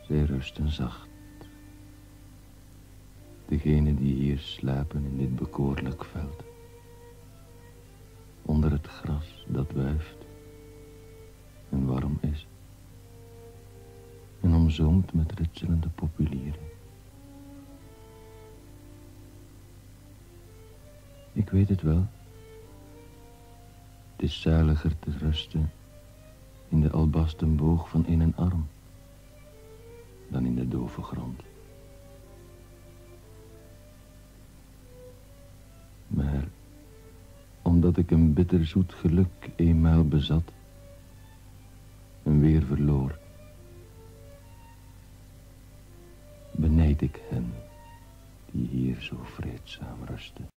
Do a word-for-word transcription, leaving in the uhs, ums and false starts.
Zij rusten zacht. Degenen die hier slapen in dit bekoorlijk veld. Onder het gras dat wuift en warm is. En omzoomd met ritselende populieren. Ik weet het wel. Het is zuiliger te rusten in de albasten boog van een arm dan in de dove grond. Maar omdat ik een bitterzoet geluk eenmaal bezat en weer verloor, benijd ik hen die hier zo vreedzaam rusten.